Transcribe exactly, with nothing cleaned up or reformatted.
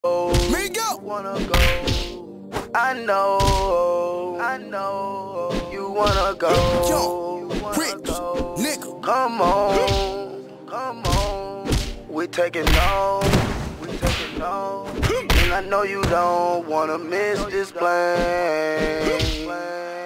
Me go. Wanna go. I know. I know. You wanna go. Yo, You wanna rich go. nigga. Come on. Come on. We taking off. We taking off. And I know you don't wanna miss this plane.